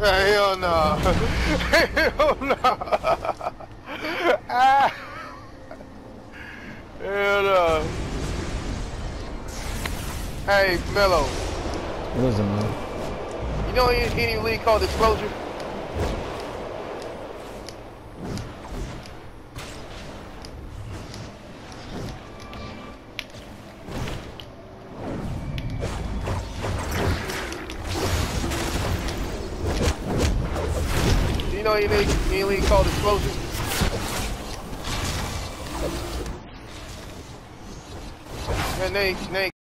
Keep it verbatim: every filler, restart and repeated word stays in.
Hell no. Hell no. Ah. Hell no. Hey, Mello. What is it, man? You know any, any league called Explosion? Do you know any league, any league called Explosion? That name, name